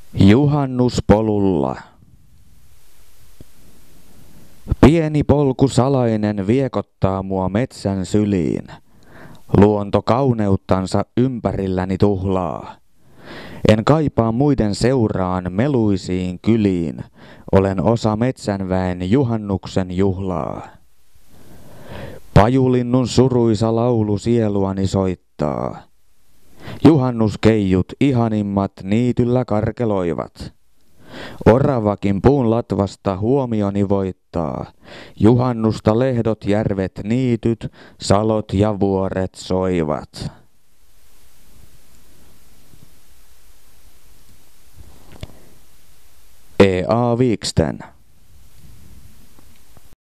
Juhannuspolulla. Pieni polku salainen viekottaa mua metsän syliin. Luonto kauneuttansa ympärilläni tuhlaa. En kaipaa muiden seuraan meluisiin kyliin. Olen osa metsänväen juhannuksen juhlaa. Pajulinnun suruisa laulu sieluani soittaa. Juhannuskeijut ihanimmat niityllä karkeloivat. Oravakin puun latvasta huomioni voittaa. Juhannusta lehdot, järvet, niityt, salot ja vuoret soivat. E.A. Wiksten.